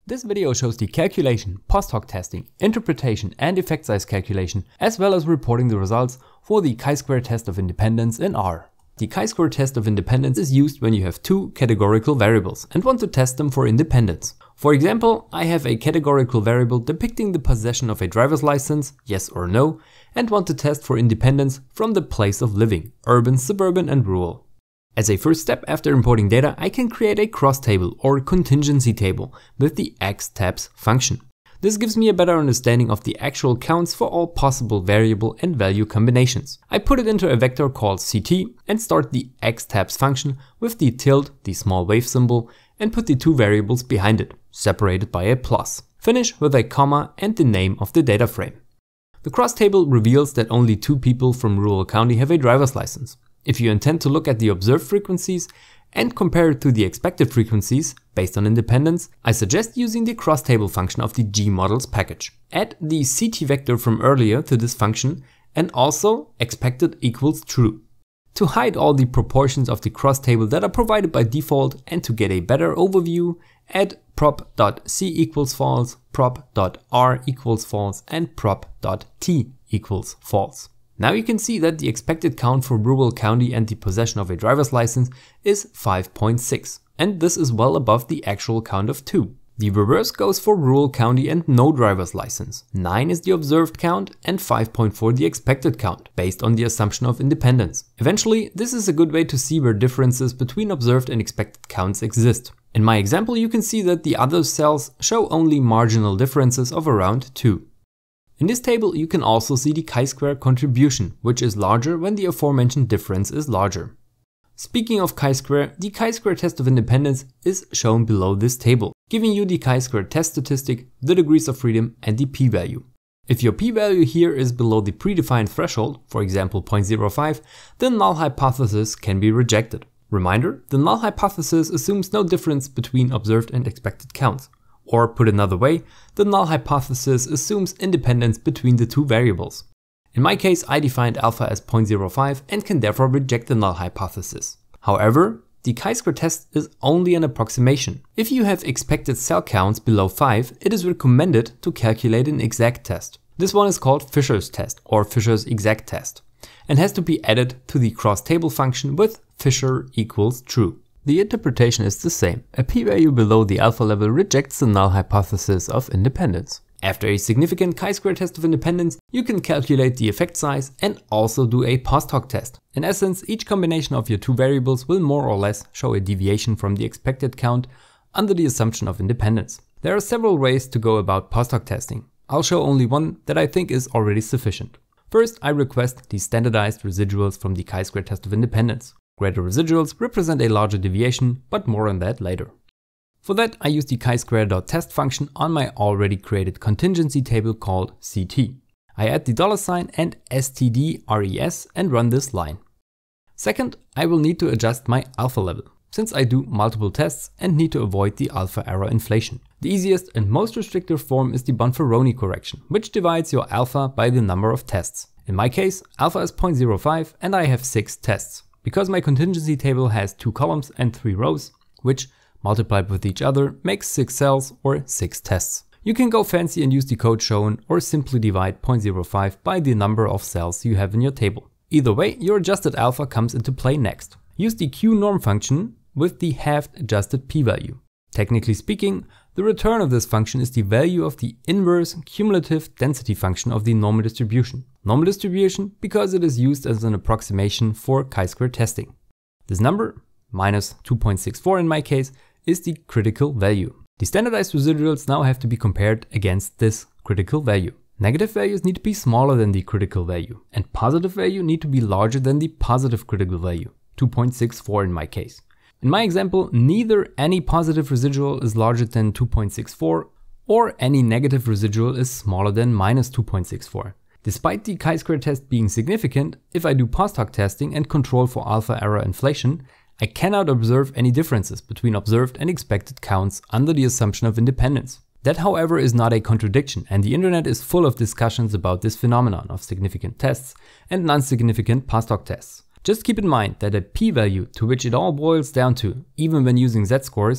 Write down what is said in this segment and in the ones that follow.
This video shows the calculation, post-hoc testing, interpretation and effect size calculation, as well as reporting the results for the chi-square test of independence in R. The chi-square test of independence is used when you have two categorical variables and want to test them for independence. For example, I have a categorical variable depicting the possession of a driver's license, yes or no, and want to test for independence from the place of living, urban, suburban and rural. As a first step after importing data, I can create a CrossTable or contingency table with the xtabs function. This gives me a better understanding of the actual counts for all possible variable and value combinations. I put it into a vector called CT and start the xtabs function with the tilde, the small wave symbol, and put the two variables behind it, separated by a plus. Finish with a comma and the name of the data frame. The CrossTable reveals that only 2 people from rural county have a driver's license. If you intend to look at the observed frequencies and compare it to the expected frequencies based on independence, I suggest using the CrossTable function of the gmodels package. Add the CT vector from earlier to this function and also expected equals true. To hide all the proportions of the CrossTable that are provided by default and to get a better overview, add prop.c equals false, prop.r equals false and prop.t equals false. Now you can see that the expected count for rural county and the possession of a driver's license is 5.6, and this is well above the actual count of 2. The reverse goes for rural county and no driver's license. 9 is the observed count and 5.4 the expected count, based on the assumption of independence. Eventually, this is a good way to see where differences between observed and expected counts exist. In my example, you can see that the other cells show only marginal differences of around 2. In this table, you can also see the chi-square contribution, which is larger when the aforementioned difference is larger. Speaking of chi-square, the chi-square test of independence is shown below this table, giving you the chi-square test statistic, the degrees of freedom and the p-value. If your p-value here is below the predefined threshold, for example 0.05, the null hypothesis can be rejected. Reminder, the null hypothesis assumes no difference between observed and expected counts. Or put another way, the null hypothesis assumes independence between the two variables. In my case, I defined alpha as 0.05 and can therefore reject the null hypothesis. However, the chi-square test is only an approximation. If you have expected cell counts below 5, it is recommended to calculate an exact test. This one is called Fisher's test or Fisher's exact test and has to be added to the CrossTable function with Fisher equals true. The interpretation is the same. A p-value below the alpha level rejects the null hypothesis of independence. After a significant chi-square test of independence, you can calculate the effect size and also do a post-hoc test. In essence, each combination of your two variables will more or less show a deviation from the expected count under the assumption of independence. There are several ways to go about post-hoc testing. I'll show only one that I think is already sufficient. First, I request the standardized residuals from the chi-square test of independence. Greater residuals represent a larger deviation, but more on that later. For that, I use the chi-square.test function on my already created contingency table called CT. I add the $sign and stdres and run this line. Second, I will need to adjust my alpha level, since I do multiple tests and need to avoid the alpha error inflation. The easiest and most restrictive form is the Bonferroni correction, which divides your alpha by the number of tests. In my case, alpha is 0.05 and I have 6 tests. Because my contingency table has 2 columns and 3 rows, which multiplied with each other makes 6 cells or 6 tests. You can go fancy and use the code shown or simply divide 0.05 by the number of cells you have in your table. Either way, your adjusted alpha comes into play next. Use the qnorm function with the halved adjusted p-value. Technically speaking, the return of this function is the value of the inverse cumulative density function of the normal distribution. Normal distribution because it is used as an approximation for chi-square testing. This number, minus 2.64 in my case, is the critical value. The standardized residuals now have to be compared against this critical value. Negative values need to be smaller than the critical value, and positive value need to be larger than the positive critical value, 2.64 in my case. In my example, neither any positive residual is larger than 2.64 or any negative residual is smaller than minus 2.64. Despite the chi-square test being significant, if I do post-hoc testing and control for alpha error inflation, I cannot observe any differences between observed and expected counts under the assumption of independence. That, however, is not a contradiction, and the internet is full of discussions about this phenomenon of significant tests and non-significant post-hoc tests. Just keep in mind that a p-value to which it all boils down to, even when using z-scores,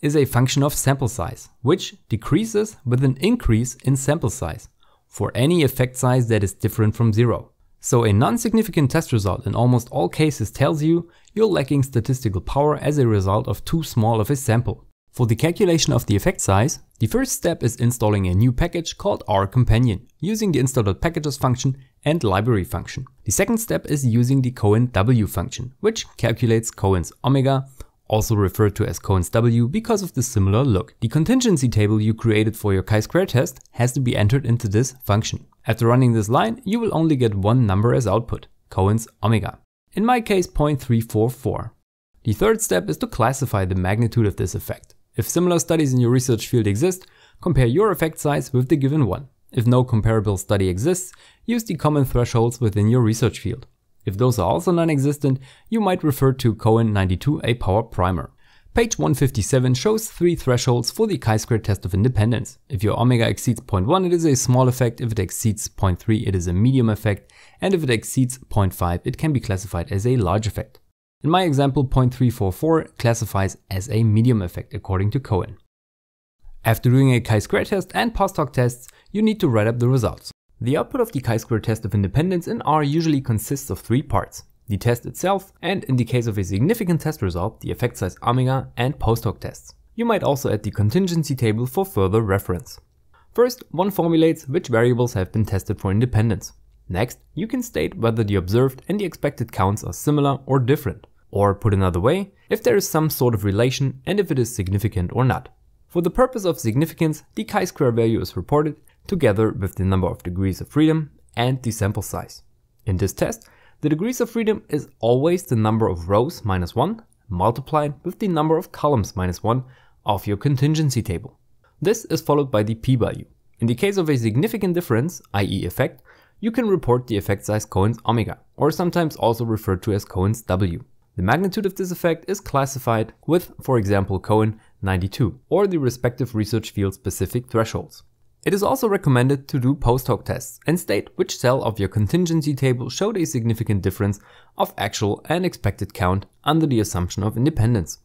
is a function of sample size, which decreases with an increase in sample size for any effect size that is different from 0. So a non-significant test result in almost all cases tells you you're lacking statistical power as a result of too small of a sample. For the calculation of the effect size, the first step is installing a new package called R-companion, using the install.packages function and library function. The second step is using the Cohen W function, which calculates Cohen's omega, also referred to as Cohen's W because of the similar look. The contingency table you created for your chi-square test has to be entered into this function. After running this line, you will only get one number as output, Cohen's omega. In my case, 0.344. The third step is to classify the magnitude of this effect. If similar studies in your research field exist, compare your effect size with the given one. If no comparable study exists, use the common thresholds within your research field. If those are also non-existent, you might refer to Cohen 92 a power primer. Page 157 shows 3 thresholds for the chi-square test of independence. If your omega exceeds 0.1, it is a small effect. If it exceeds 0.3, it is a medium effect. And if it exceeds 0.5, it can be classified as a large effect. In my example, 0.344 classifies as a medium effect according to Cohen. After doing a chi-square test and post-hoc tests, you need to write up the results. The output of the chi-square test of independence in R usually consists of 3 parts: the test itself, and in the case of a significant test result, the effect size omega and post-hoc tests. You might also add the contingency table for further reference. First, one formulates which variables have been tested for independence. Next, you can state whether the observed and the expected counts are similar or different. Or put another way, if there is some sort of relation and if it is significant or not. For the purpose of significance, the chi-square value is reported together with the number of degrees of freedom and the sample size. In this test, the degrees of freedom is always the number of rows minus 1 multiplied with the number of columns minus 1 of your contingency table. This is followed by the p-value. In the case of a significant difference, i.e. effect, you can report the effect size Cohen's omega, or sometimes also referred to as Cohen's W. The magnitude of this effect is classified with, for example, Cohen 92 or the respective research field specific thresholds. It is also recommended to do post-hoc tests and state which cell of your contingency table showed a significant difference of actual and expected count under the assumption of independence.